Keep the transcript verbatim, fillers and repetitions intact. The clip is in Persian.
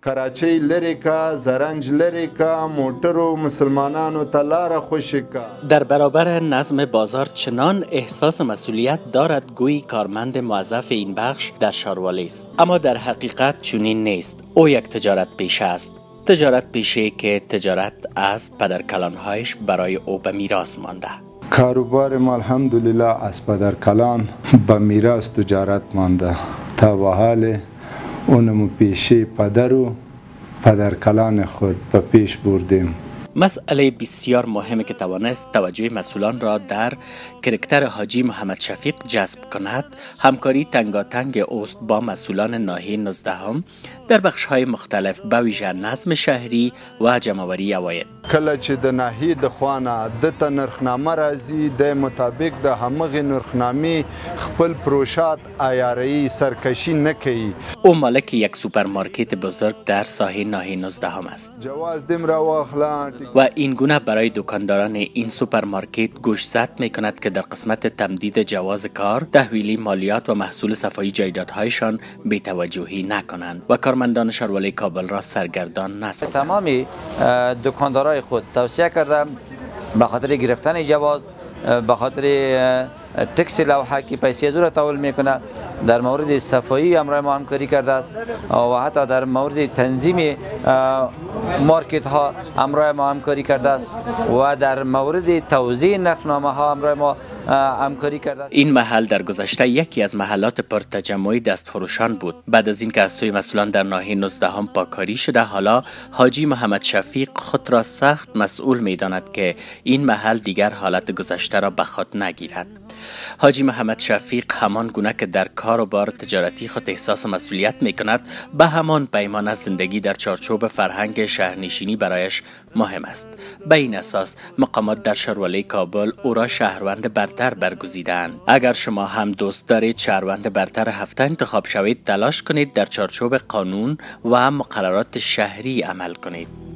کراچۍ لرې کا، زرنج لرې کا، موټرو مسلمانانو ته لاره خوشی کا. در برابر نظم بازار چنان احساس مسئولیت دارد گویی کارمند موظف این بخش در شاروالی است، اما در حقیقت چنین نیست. او یک تجارت پیشه است، تجارت پیشه که تجارت از پدرکلانهایش برای او به میراث مانده. کاروبار ما الحمدلله از پدرکلان به میراث تجارت مانده. تا به حال اونم پیشه پدر و پدرکلان خود به پیش بردیم. مسئله بسیار مهمی که توانست توجه مسئولان را در کرکتر حاجی محمد شفیق جذب کند، همکاری تنگاتنگ اوست با مسئولان ناحیه نوزدهم در بخش‌های مختلف به ویژه نظم شهری و جمع‌آوری عواید. کله چې د ناحیې د خوانه دته نرخنامه راځي، د مطابق د همغې نرخنامې خپل پروشات عیاروي سرکشي نه کوي. او مالک یک سوپرمارکت بزرگ در ساحه ناحیه نوزدهم است. جواز دیم را واخلان و این گونه برای دکانداران این سوپرمارکت گوشزد می کند که در قسمت تمدید جواز کار، تحویلی مالیات و محصول صفایی جایدادهایشان بی‌توجهی نکنند و کارمندان شاروالی کابل را سرگردان نسازند. تمامی دکاندارای خود توصیه کردم به خاطر گرفتن جواز، به خاطر تکس لوحه که پیسه زور تحویل میکنه، در مورد صفایی همراه ما همکاری کرده است و حتی در مورد تنظیم مارکت ها همراه ما همکاری کرده است و در مورد توزیع نرخنامه ها همراه ما همکاری کرده است. این محل در گذشته یکی از محلات پرتجمع دستفروشان بود. بعد از اینکه از سوی مسئولان در ناحیه نوزدهم پاکاری شده، حالا حاجی محمد شفیق خود را سخت مسئول می‌داند که این محل دیگر حالت گذشته را به خود نگیرد. حاجی محمد شفیق همان گونه که در کار و بار تجارتی خود احساس مسئولیت می کند، به همان پیمانه زندگی در چارچوب فرهنگ شهرنشینی برایش مهم است. به این اساس مقامات در شاروالی کابل او را شهروند برتر برگزیدند. اگر شما هم دوست دارید شهروند برتر هفته انتخاب شوید، تلاش کنید در چارچوب قانون و مقررات شهری عمل کنید.